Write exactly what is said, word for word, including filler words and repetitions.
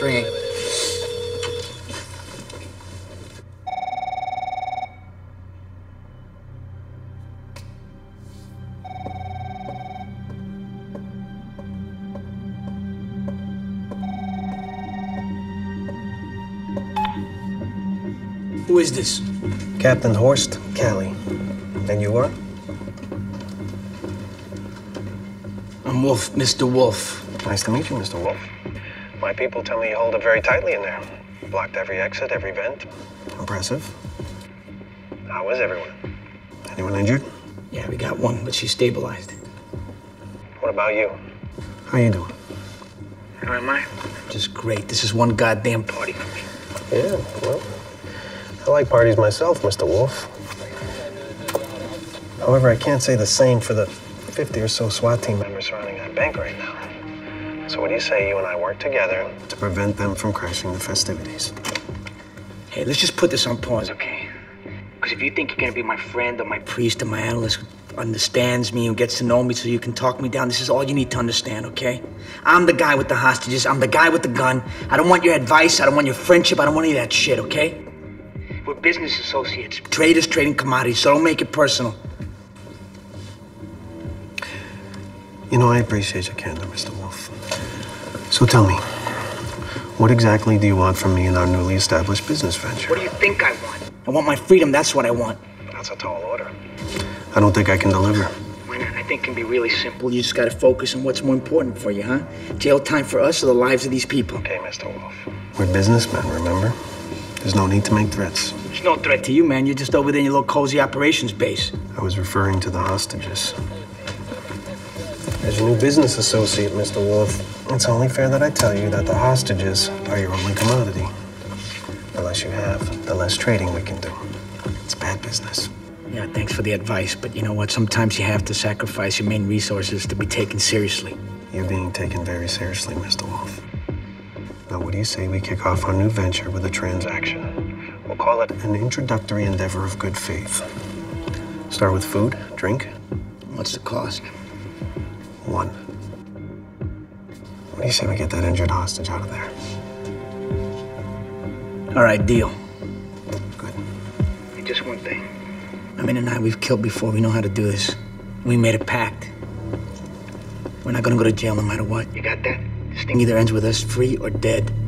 ringing. Who is this? Captain Horst Cali. And you are? I'm Wolf, Mister Wolf. Nice to meet you, Mister Wolf. My people tell me you hold it very tightly in there. Blocked every exit, every vent. Impressive. How is everyone? Anyone injured? Yeah, we got one, but she's stabilized. What about you? How you doing? How am I? Just great. This is one goddamn party for me. Yeah, well, I like parties myself, Mister Wolf. However, I can't say the same for the fifty or so SWAT team members surrounding that bank right now. So what do you say you and I work together to prevent them from crashing the festivities? Hey, let's just put this on pause, okay? Because if you think you're gonna be my friend or my priest or my analyst who understands me and gets to know me so you can talk me down, this is all you need to understand, okay? I'm the guy with the hostages. I'm the guy with the gun. I don't want your advice. I don't want your friendship. I don't want any of that shit, okay? We're business associates, traders trading commodities, so don't make it personal. You know, I appreciate your candor, Mister Wolf. So tell me, what exactly do you want from me in our newly established business venture? What do you think I want? I want my freedom, that's what I want. That's a tall order. I don't think I can deliver. Why not? I think it can be really simple. You just gotta focus on what's more important for you, huh? Jail time for us or the lives of these people? Okay, Mister Wolf. We're businessmen, remember? There's no need to make threats. There's no threat to you, man. You're just over there in your little cozy operations base. I was referring to the hostages. As your new business associate, Mister Wolf, it's only fair that I tell you that the hostages are your only commodity. The less you have, the less trading we can do. It's bad business. Yeah, thanks for the advice, but you know what? Sometimes you have to sacrifice your main resources to be taken seriously. You're being taken very seriously, Mister Wolf. Now, what do you say we kick off our new venture with a transaction? We'll call it an introductory endeavor of good faith. Start with food, drink. What's the cost? One. What do you say we get that injured hostage out of there? All right, deal. Good. And just one thing. I mean, and I, we've killed before. We know how to do this. We made a pact. We're not gonna go to jail no matter what. You got that? This thing either ends with us free or dead.